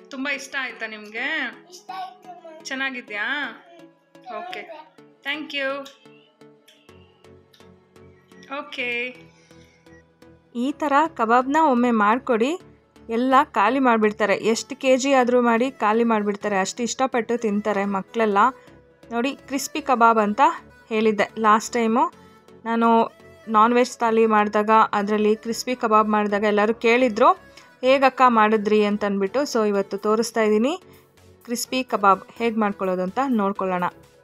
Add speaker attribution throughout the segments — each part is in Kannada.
Speaker 1: ತುಂಬ ಇಷ್ಟ ಆಯ್ತಾ ನಿಮಗೆ? ಚೆನ್ನಾಗಿದೆಯಾ? Okay, thank you. ಓಕೆ, ಈ ಥರ ಕಬಾಬ್ನ ಒಮ್ಮೆ ಮಾಡಿಕೊಡಿ. ಎಲ್ಲ ಖಾಲಿ ಮಾಡಿಬಿಡ್ತಾರೆ. ಎಷ್ಟು ಕೆಜಿ ಆದರೂ ಮಾಡಿ ಖಾಲಿ ಮಾಡಿಬಿಡ್ತಾರೆ. ಅಷ್ಟು ಇಷ್ಟಪಟ್ಟು ತಿಂತಾರೆ ಮಕ್ಕಳೆಲ್ಲ. ನೋಡಿ, ಕ್ರಿಸ್ಪಿ ಕಬಾಬ್ ಅಂತ ಹೇಳಿದ್ದೆ ಲಾಸ್ಟ್ ಟೈಮು ನಾನು ನಾನ್ ವೆಜ್ ಥಾಲಿ ಮಾಡಿದಾಗ, ಅದರಲ್ಲಿ ಕ್ರಿಸ್ಪಿ ಕಬಾಬ್ ಮಾಡಿದಾಗ ಎಲ್ಲರೂ ಕೇಳಿದ್ರು ಹೇಗಕ್ಕ ಮಾಡಿದ್ರಿ ಅಂತಂದ್ಬಿಟ್ಟು. ಸೊ ಇವತ್ತು ತೋರಿಸ್ತಾ ಇದ್ದೀನಿ ಕ್ರಿಸ್ಪಿ ಕಬಾಬ್ ಹೇಗೆ ಮಾಡ್ಕೊಳ್ಳೋದು ಅಂತ ನೋಡ್ಕೊಳ್ಳೋಣ.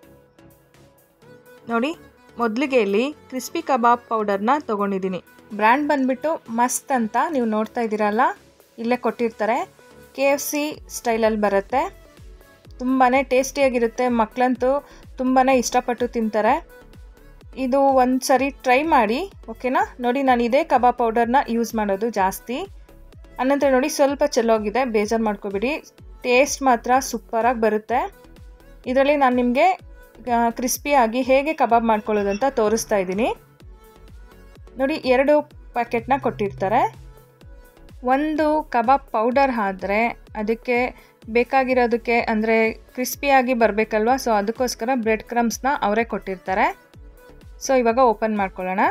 Speaker 1: ನೋಡಿ, ಮೊದಲಿಗೆ ಇಲ್ಲಿ ಕ್ರಿಸ್ಪಿ ಕಬಾಬ್ ಪೌಡರ್ನ ತೊಗೊಂಡಿದ್ದೀನಿ. ಬ್ರ್ಯಾಂಡ್ ಬಂದುಬಿಟ್ಟು ಮಸ್ತ್ ಅಂತ ನೀವು ನೋಡ್ತಾ ಇದ್ದೀರಲ್ಲ, ಇಲ್ಲೇ ಕೊಟ್ಟಿರ್ತಾರೆ. KFC ಸ್ಟೈಲಲ್ಲಿ ಬರುತ್ತೆ. ತುಂಬಾ ಟೇಸ್ಟಿಯಾಗಿರುತ್ತೆ. ಮಕ್ಕಳಂತೂ ತುಂಬಾ ಇಷ್ಟಪಟ್ಟು ತಿಂತಾರೆ. ಇದು ಒಂದು ಸರಿ ಟ್ರೈ ಮಾಡಿ, ಓಕೆನಾ? ನೋಡಿ, ನಾನು ಇದೇ ಕಬಾಬ್ ಪೌಡರ್ನ ಯೂಸ್ ಮಾಡೋದು ಜಾಸ್ತಿ. ಅನಂತರ ನೋಡಿ, ಸ್ವಲ್ಪ ಚೆಲ್ಲೋಗಿದೆ, ಬೇಜಾರು ಮಾಡ್ಕೊಬಿಡಿ. ಟೇಸ್ಟ್ ಮಾತ್ರ ಸೂಪರಾಗಿ ಬರುತ್ತೆ. ಇದರಲ್ಲಿ ನಾನು ನಿಮಗೆ ಕ್ರಿಸ್ಪಿಯಾಗಿ ಹೇಗೆ ಕಬಾಬ್ ಮಾಡ್ಕೊಳ್ಳೋದು ಅಂತ ತೋರಿಸ್ತಾ ಇದ್ದೀನಿ. ನೋಡಿ, 2 ಪ್ಯಾಕೆಟ್ನ ಕೊಟ್ಟಿರ್ತಾರೆ. ಒಂದು ಕಬಾಬ್ ಪೌಡರ್ ಆದರೆ ಅದಕ್ಕೆ ಬೇಕಾಗಿರೋದಕ್ಕೆ, ಅಂದರೆ ಕ್ರಿಸ್ಪಿಯಾಗಿ ಬರಬೇಕಲ್ವ, ಸೊ ಅದಕ್ಕೋಸ್ಕರ ಬ್ರೆಡ್ ಕ್ರಮ್ಸ್ನ ಅವರೇ ಕೊಟ್ಟಿರ್ತಾರೆ. ಸೊ ಇವಾಗ ಓಪನ್ ಮಾಡ್ಕೊಳ್ಳೋಣ.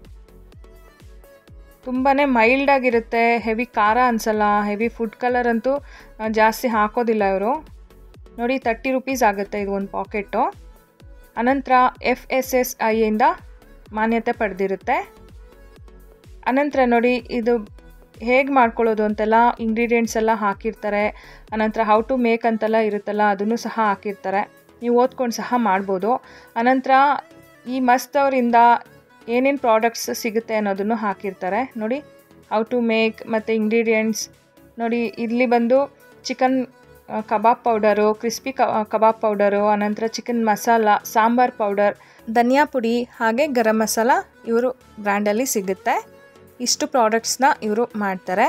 Speaker 1: ತುಂಬಾ ಮೈಲ್ಡಾಗಿರುತ್ತೆ, ಹೆವಿ ಖಾರ ಅನಿಸಲ್ಲ, ಹೆವಿ ಫುಡ್ ಕಲರ್ ಅಂತೂ ಜಾಸ್ತಿ ಹಾಕೋದಿಲ್ಲ ಇವರು. ನೋಡಿ, 30 ರೂಪೀಸ್ ಆಗುತ್ತೆ ಇದು ಒಂದು ಪಾಕೆಟು. ಅನಂತರ FSSAIಯಿಂದ ಮಾನ್ಯತೆ ಪಡೆದಿರುತ್ತೆ. ಅನಂತರ ನೋಡಿ, ಇದು ಹೇಗೆ ಮಾಡ್ಕೊಳ್ಳೋದು ಅಂತೆಲ್ಲ ಇಂಗ್ರೀಡಿಯೆಂಟ್ಸ್ ಎಲ್ಲ ಹಾಕಿರ್ತಾರೆ. ಅನಂತರ ಹೌ ಟು ಮೇಕ್ ಅಂತೆಲ್ಲ ಇರುತ್ತಲ್ಲ, ಅದನ್ನು ಸಹ ಹಾಕಿರ್ತಾರೆ. ನೀವು ಓದ್ಕೊಂಡು ಸಹ ಮಾಡ್ಬೋದು. ಅನಂತರ ಈ ಮಸ್ತ್ ಅವರಿಂದ ಏನೇನು ಪ್ರಾಡಕ್ಟ್ಸ್ ಸಿಗುತ್ತೆ ಅನ್ನೋದನ್ನು ಹಾಕಿರ್ತಾರೆ. ನೋಡಿ, ಹೌ ಟು ಮೇಕ್ ಮತ್ತು ಇಂಗ್ರೀಡಿಯೆಂಟ್ಸ್. ನೋಡಿ, ಇಲ್ಲಿ ಬಂದು chicken kebab powder, crispy kebab powder, ಅನಂತರ ಚಿಕನ್ ಮಸಾಲ, ಸಾಂಬಾರ್ ಪೌಡರ್, ಧನಿಯಾ ಪುಡಿ, ಹಾಗೆ ಗರಂ ಮಸಾಲ ಇವರು ಬ್ರ್ಯಾಂಡಲ್ಲಿ ಸಿಗುತ್ತೆ. ಇಷ್ಟು ಪ್ರಾಡಕ್ಟ್ಸ್ನ ಇವರು ಮಾಡ್ತಾರೆ.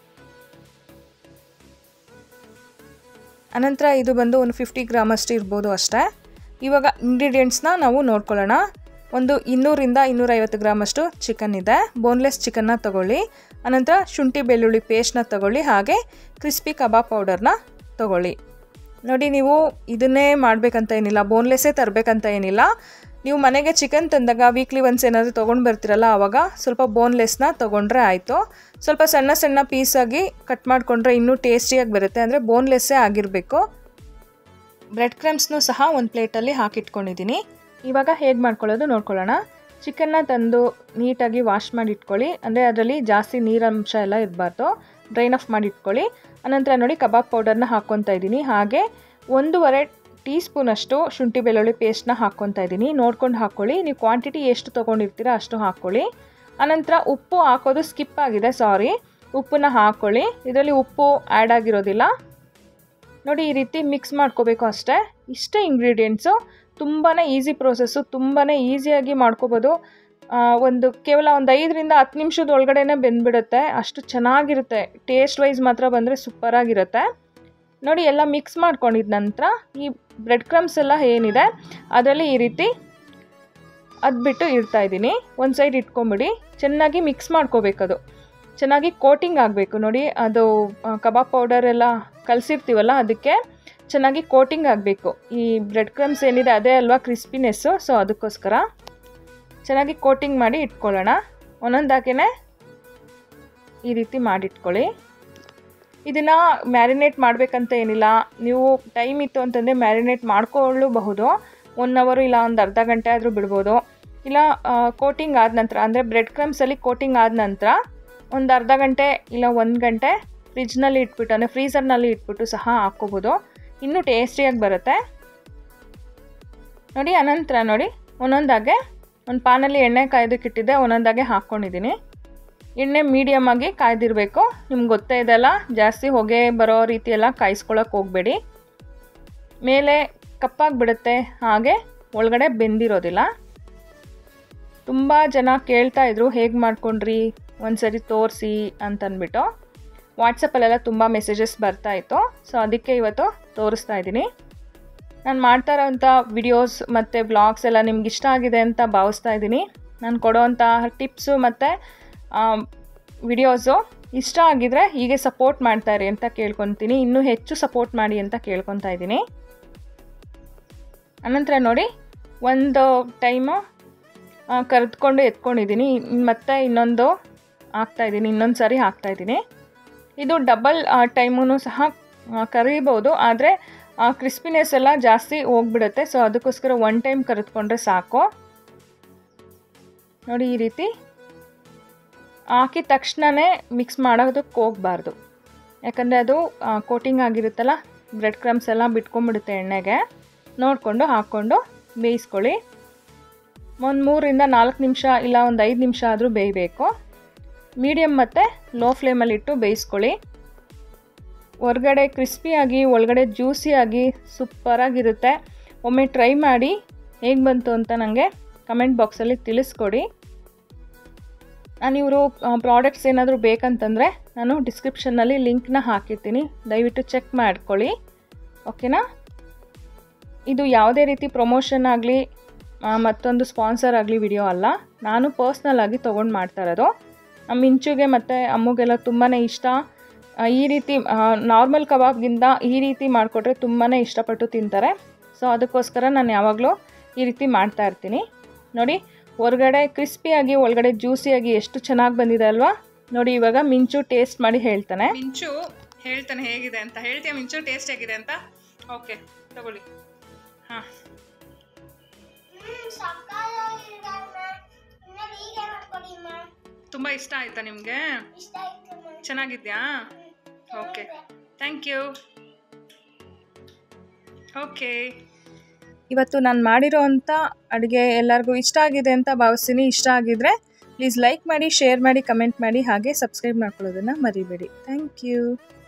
Speaker 1: ಅನಂತರ ಇದು ಬಂದು ಒಂದು 50 ಗ್ರಾಮ್ ಅಷ್ಟು ಇರ್ಬೋದು ಅಷ್ಟೇ. ಇವಾಗ ಇಂಗ್ರೀಡಿಯೆಂಟ್ಸ್ನ ನಾವು ನೋಡ್ಕೊಳ್ಳೋಣ. ಒಂದು 200ರಿಂದ 250 ಗ್ರಾಮ್ ಅಷ್ಟು ಚಿಕನ್ ಇದೆ. ಬೋನ್ಲೆಸ್ ಚಿಕನ್ನ ತೊಗೊಳ್ಳಿ. ಅನಂತರ ಶುಂಠಿ ಬೆಳ್ಳುಳ್ಳಿ ಪೇಸ್ಟ್ನ ತೊಗೊಳ್ಳಿ. ಹಾಗೆ ಕ್ರಿಸ್ಪಿ ಕಬಾಬ್ ಪೌಡರ್ನ ತೊಗೊಳ್ಳಿ. ನೋಡಿ, ನೀವು ಇದನ್ನೇ ಮಾಡಬೇಕಂತ ಏನಿಲ್ಲ, ಬೋನ್ಲೆಸ್ಸೇ ತರಬೇಕಂತ ಏನಿಲ್ಲ. ನೀವು ಮನೆಗೆ ಚಿಕನ್ ತಂದಾಗ ವೀಕ್ಲಿ ಒನ್ಸ್ ಏನಾದರೂ ತೊಗೊಂಡು ಬರ್ತೀರಲ್ಲ, ಆವಾಗ ಸ್ವಲ್ಪ ಬೋನ್ಲೆಸ್ನ ತೊಗೊಂಡ್ರೆ ಆಯಿತು. ಸ್ವಲ್ಪ ಸಣ್ಣ ಸಣ್ಣ ಪೀಸಾಗಿ ಕಟ್ ಮಾಡಿಕೊಂಡ್ರೆ ಇನ್ನೂ ಟೇಸ್ಟಿಯಾಗಿ ಬರುತ್ತೆ. ಅಂದರೆ ಬೋನ್ಲೆಸ್ಸೇ ಆಗಿರಬೇಕು. ಬ್ರೆಡ್ ಕ್ರಮ್ಸ್ನೂ ಸಹ ಒಂದು ಪ್ಲೇಟಲ್ಲಿ ಹಾಕಿಟ್ಕೊಂಡಿದ್ದೀನಿ. ಇವಾಗ ಹೇಗೆ ಮಾಡ್ಕೊಳ್ಳೋದು ನೋಡ್ಕೊಳ್ಳೋಣ. ಚಿಕನ್ನ ತಂದು ನೀಟಾಗಿ ವಾಶ್ ಮಾಡಿ ಇಟ್ಕೊಳ್ಳಿ. ಅಂದರೆ ಅದರಲ್ಲಿ ಜಾಸ್ತಿ ನೀರಂಶ ಎಲ್ಲ ಇರಬಾರ್ದು. ಡ್ರೈನ್ ಆಫ್ ಮಾಡಿ ಇಟ್ಕೊಳ್ಳಿ. ಅನಂತರ ನೋಡಿ, ಕಬಾಬ್ ಪೌಡರ್ನ ಹಾಕ್ಕೊತಾ ಇದ್ದೀನಿ. ಹಾಗೆ 1.5 ಟೀ ಸ್ಪೂನಷ್ಟು ಶುಂಠಿ ಬೆಳ್ಳುಳ್ಳಿ ಪೇಸ್ಟ್ನ ಹಾಕ್ಕೊತಾ ಇದ್ದೀನಿ. ನೋಡ್ಕೊಂಡು ಹಾಕ್ಕೊಳ್ಳಿ. ನೀವು ಕ್ವಾಂಟಿಟಿ ಎಷ್ಟು ತೊಗೊಂಡಿರ್ತೀರ ಅಷ್ಟು ಹಾಕ್ಕೊಳ್ಳಿ. ಅನಂತರ ಉಪ್ಪು ಹಾಕೋದು ಸ್ಕಿಪ್ ಆಗಿದೆ, ಸಾರಿ. ಉಪ್ಪನ್ನ ಹಾಕ್ಕೊಳ್ಳಿ. ಇದರಲ್ಲಿ ಉಪ್ಪು ಆ್ಯಡ್ ಆಗಿರೋದಿಲ್ಲ. ನೋಡಿ, ಈ ರೀತಿ ಮಿಕ್ಸ್ ಮಾಡ್ಕೋಬೇಕು ಅಷ್ಟೇ. ಇಷ್ಟೇ ಇಂಗ್ರೀಡಿಯೆಂಟ್ಸು. ತುಂಬಾ ಈಸಿ ಪ್ರೋಸೆಸ್ಸು, ತುಂಬಾ ಈಸಿಯಾಗಿ ಮಾಡ್ಕೋಬೋದು. ಕೇವಲ ಒಂದು 5ರಿಂದ 10 ನಿಮಿಷದ ಒಳಗಡೆನೇ ಬೆಂದ್ಬಿಡುತ್ತೆ. ಅಷ್ಟು ಚೆನ್ನಾಗಿರುತ್ತೆ. ಟೇಸ್ಟ್ ವೈಸ್ ಮಾತ್ರ ಬಂದರೆ ಸೂಪರಾಗಿರುತ್ತೆ. ನೋಡಿ, ಎಲ್ಲ ಮಿಕ್ಸ್ ಮಾಡ್ಕೊಂಡಿದ ನಂತರ ಈ ಬ್ರೆಡ್ ಕ್ರಮ್ಸ್ ಎಲ್ಲ ಏನಿದೆ ಅದರಲ್ಲಿ ಈ ರೀತಿ ಅದ್ಬಿಟ್ಟು ಇಡ್ತಾಯಿದ್ದೀನಿ. ಒಂದು ಸೈಡ್ ಇಟ್ಕೊಂಬಿಡಿ. ಚೆನ್ನಾಗಿ ಮಿಕ್ಸ್ ಮಾಡ್ಕೋಬೇಕದು. ಚೆನ್ನಾಗಿ ಕೋಟಿಂಗ್ ಆಗಬೇಕು. ನೋಡಿ, ಅದು ಕಬಾಬ್ ಪೌಡರ್ ಎಲ್ಲ ಕಲಸಿರ್ತೀವಲ್ಲ, ಅದಕ್ಕೆ ಚೆನ್ನಾಗಿ ಕೋಟಿಂಗ್ ಆಗಬೇಕು. ಈ ಬ್ರೆಡ್ ಕ್ರಮ್ಸ್ ಏನಿದೆ ಅದೇ ಅಲ್ವಾ ಕ್ರಿಸ್ಪಿನೆಸ್ಸು. ಸೊ ಅದಕ್ಕೋಸ್ಕರ ಚೆನ್ನಾಗಿ ಕೋಟಿಂಗ್ ಮಾಡಿ ಇಟ್ಕೊಳ್ಳೋಣ. ಒಂದೊಂದಾಗೇ ಈ ರೀತಿ ಮಾಡಿಟ್ಕೊಳ್ಳಿ. ಇದನ್ನು ಮ್ಯಾರಿನೇಟ್ ಮಾಡಬೇಕಂತ ಏನಿಲ್ಲ. ನೀವು ಟೈಮ್ ಇತ್ತು ಅಂತಂದರೆ ಮ್ಯಾರಿನೇಟ್ ಮಾಡ್ಕೊಳ್ಳಬಹುದು. 1 ಅವರ್ ಇಲ್ಲ ಒಂದು ಅರ್ಧ ಗಂಟೆ ಆದರೂ ಬಿಡ್ಬೋದು. ಇಲ್ಲ ಕೋಟಿಂಗ್ ಆದ ನಂತರ, ಅಂದರೆ ಬ್ರೆಡ್ ಕ್ರಮ್ಸಲ್ಲಿ ಕೋಟಿಂಗ್ ಆದ ನಂತರ ಒಂದು ಅರ್ಧ ಗಂಟೆ ಇಲ್ಲ 1 ಗಂಟೆ ಫ್ರಿಜ್ನಲ್ಲಿ ಇಟ್ಬಿಟ್ಟು, ಅಂದರೆ ಫ್ರೀಝರ್ನಲ್ಲಿ ಇಟ್ಬಿಟ್ಟು ಸಹ ಹಾಕ್ಕೋಬೋದು. ಇನ್ನೂ ಟೇಸ್ಟಿಯಾಗಿ ಬರುತ್ತೆ. ನೋಡಿ, ಅನಂತರ ನೋಡಿ, ಒಂದೊಂದಾಗೆ ಒಂದು ಪಾನಲ್ಲಿ ಎಣ್ಣೆ ಕಾಯ್ದಕ್ಕೆ ಇಟ್ಟಿದ್ದೆ, ಒಂದೊಂದಾಗೆ ಹಾಕ್ಕೊಂಡಿದ್ದೀನಿ. ಎಣ್ಣೆ ಮೀಡಿಯಮ್ ಆಗಿ ಕಾಯ್ದಿರಬೇಕು. ನಿಮ್ಗೆ ಗೊತ್ತೇ ಇದೆಲ್ಲ, ಜಾಸ್ತಿ ಹೊಗೆ ಬರೋ ರೀತಿಯೆಲ್ಲ ಕಾಯಿಸ್ಕೊಳ್ಳೋಕೆ ಹೋಗಬೇಡಿ. ಮೇಲೆ ಕಪ್ಪಾಗಿಬಿಡುತ್ತೆ, ಹಾಗೆ ಒಳಗಡೆ ಬೆಂದಿರೋದಿಲ್ಲ. ತುಂಬ ಜನ ಕೇಳ್ತಾಯಿದ್ರು ಹೇಗೆ ಮಾಡ್ಕೊಂಡ್ರಿ, ಒಂದು ಸರಿ ತೋರಿಸಿ ಅಂತಂದ್ಬಿಟ್ಟು. ವಾಟ್ಸಪ್ಪಲ್ಲೆಲ್ಲ ತುಂಬ ಮೆಸೇಜಸ್ ಬರ್ತಾಯಿತ್ತು. ಸೊ ಅದಕ್ಕೆ ಇವತ್ತು ತೋರಿಸ್ತಾ ಇದ್ದೀನಿ. ನಾನು ಮಾಡ್ತಾ ಇರೋವಂಥ ವಿಡಿಯೋಸ್ ಮತ್ತು ವ್ಲಾಗ್ಸ್ ಎಲ್ಲ ನಿಮ್ಗೆ ಇಷ್ಟ ಆಗಿದೆ ಅಂತ ಭಾವಿಸ್ತಾ ಇದ್ದೀನಿ. ನಾನು ಕೊಡೋವಂಥ ಟಿಪ್ಸು ಮತ್ತು ವಿಡಿಯೋಸು ಇಷ್ಟ ಆಗಿದ್ರೆ ಹೀಗೆ ಸಪೋರ್ಟ್ ಮಾಡ್ತಾರೆ ಅಂತ ಕೇಳ್ಕೊತೀನಿ, ಇನ್ನೂ ಹೆಚ್ಚು ಸಪೋರ್ಟ್ ಮಾಡಿ ಅಂತ ಕೇಳ್ಕೊತಾ ಇದ್ದೀನಿ. ಅನಂತರ ನೋಡಿ ಒಂದು ಟೈಮು ಕರೆದುಕೊಂಡು ಎತ್ಕೊಂಡಿದ್ದೀನಿ, ಮತ್ತೆ ಇನ್ನೊಂದು ಹಾಕ್ತಾಯಿದ್ದೀನಿ, ಇನ್ನೊಂದು ಸಾರಿ ಹಾಕ್ತಾಯಿದ್ದೀನಿ. ಇದು ಡಬಲ್ ಟೈಮೂ ಸಹ ಕರಿಬೋದು, ಆದರೆ ಕ್ರಿಸ್ಪಿನೆಸ್ ಎಲ್ಲ ಜಾಸ್ತಿ ಹೋಗ್ಬಿಡುತ್ತೆ. ಸೊ ಅದಕ್ಕೋಸ್ಕರ ಒನ್ ಟೈಮ್ ಕರೆದುಕೊಂಡ್ರೆ ಸಾಕು. ನೋಡಿ ಈ ರೀತಿ ಹಾಕಿದ ತಕ್ಷಣವೇ ಮಿಕ್ಸ್ ಮಾಡೋದಕ್ಕೆ ಹೋಗಬಾರ್ದು, ಯಾಕಂದರೆ ಅದು ಕೋಟಿಂಗ್ ಆಗಿರುತ್ತಲ್ಲ, ಬ್ರೆಡ್ ಕ್ರಮ್ಸ್ ಎಲ್ಲ ಬಿಟ್ಕೊಂಡ್ಬಿಡುತ್ತೆ ಎಣ್ಣೆಗೆ. ನೋಡಿಕೊಂಡು ಹಾಕ್ಕೊಂಡು ಬೇಯಿಸ್ಕೊಳ್ಳಿ. ಒಂದು 3 ರಿಂದ 4 ನಿಮಿಷ ಇಲ್ಲ ಒಂದು 5 ನಿಮಿಷ ಆದರೂ ಬೇಯಬೇಕು. ಮೀಡಿಯಮ್ ಮತ್ತು ಲೋ ಫ್ಲೇಮಲ್ಲಿಟ್ಟು ಬೇಯಿಸ್ಕೊಳ್ಳಿ. ಹೊರಗಡೆ ಕ್ರಿಸ್ಪಿಯಾಗಿ ಒಳಗಡೆ ಜ್ಯೂಸಿಯಾಗಿ ಸೂಪರಾಗಿರುತ್ತೆ. ಒಮ್ಮೆ ಟ್ರೈ ಮಾಡಿ ಹೇಗೆ ಬಂತು ಅಂತ ನನಗೆ ಕಮೆಂಟ್ ಬಾಕ್ಸಲ್ಲಿ ತಿಳಿಸ್ಕೊಡಿ. ನಾನು ಇವರು ಪ್ರಾಡಕ್ಟ್ಸ್ ಏನಾದರೂ ಬೇಕಂತಂದರೆ ನಾನು ಡಿಸ್ಕ್ರಿಪ್ಷನ್ನಲ್ಲಿ ಲಿಂಕ್ನ ಹಾಕಿರ್ತೀನಿ, ದಯವಿಟ್ಟು ಚೆಕ್ ಮಾಡ್ಕೊಳ್ಳಿ. ಓಕೆನಾ? ಇದು ಯಾವುದೇ ರೀತಿ ಪ್ರಮೋಷನ್ ಆಗಲಿ ಮತ್ತೊಂದು ಸ್ಪಾನ್ಸರ್ ಆಗಲಿ ವಿಡಿಯೋ ಅಲ್ಲ, ನಾನು ಪರ್ಸ್ನಲ್ ಆಗಿ ತೊಗೊಂಡು ಮಾಡ್ತಾ ಇರೋದು. ನಮ್ಮ ಮಿಂಚುಗೆ ಮತ್ತು ಅಮ್ಮಗೆಲ್ಲ ತುಂಬಾ ಇಷ್ಟ. ಈ ರೀತಿ ನಾರ್ಮಲ್ ಕಬಾಬ್ಗಿಂತ ಈ ರೀತಿ ಮಾಡಿಕೊಟ್ರೆ ತುಂಬಾ ಇಷ್ಟಪಟ್ಟು ತಿಂತಾರೆ. ಸೊ ಅದಕ್ಕೋಸ್ಕರ ನಾನು ಯಾವಾಗಲೂ ಈ ರೀತಿ ಮಾಡ್ತಾ ಇರ್ತೀನಿ. ನೋಡಿ ಹೊರಗಡೆ ಕ್ರಿಸ್ಪಿಯಾಗಿ ಒಳಗಡೆ ಜ್ಯೂಸಿಯಾಗಿ ಎಷ್ಟು ಚೆನ್ನಾಗಿ ಬಂದಿದೆ ಅಲ್ವಾ? ನೋಡಿ ಇವಾಗ ಮಿಂಚು ಟೇಸ್ಟ್ ಮಾಡಿ ಹೇಳ್ತಾನೆ. ಮಿಂಚು ಹೇಳ್ತಾನೆ ಹೇಗಿದೆ ಅಂತ. ಹೇಳ್ತೀಯ ಮಿಂಚು ಟೇಸ್ಟ್ ಹೇಗಿದೆ ಅಂತ? ಓಕೆ ತಗೊಳ್ಳಿ. ಹಾಂ, ತುಂಬ ಇಷ್ಟ ಆಯ್ತಾ ನಿಮಗೆ? ಚೆನ್ನಾಗಿದ್ಯಾ? Okay, thank you. ಓಕೆ, ಇವತ್ತು ನಾನು ಮಾಡಿರೋ ಅಂಥ ಅಡುಗೆ ಎಲ್ಲರಿಗೂ ಇಷ್ಟ ಆಗಿದೆ ಅಂತ ಭಾವಿಸ್ತೀನಿ. ಇಷ್ಟ ಆಗಿದ್ರೆ ಪ್ಲೀಸ್ ಲೈಕ್ ಮಾಡಿ, ಶೇರ್ ಮಾಡಿ, ಕಮೆಂಟ್ ಮಾಡಿ, ಹಾಗೆ ಸಬ್ಸ್ಕ್ರೈಬ್ ಮಾಡ್ಕೊಳ್ಳೋದನ್ನು ಮರಿಬೇಡಿ. Thank you.